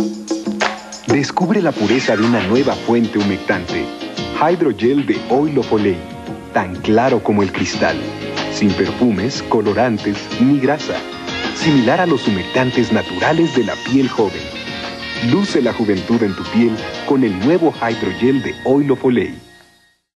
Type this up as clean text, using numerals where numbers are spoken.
Descubre la pureza de una nueva fuente humectante. Hydrogel de Oil of Olay. Tan claro como el cristal. Sin perfumes, colorantes ni grasa. Similar a los humectantes naturales de la piel joven. Luce la juventud en tu piel con el nuevo Hydrogel de Oil of Olay.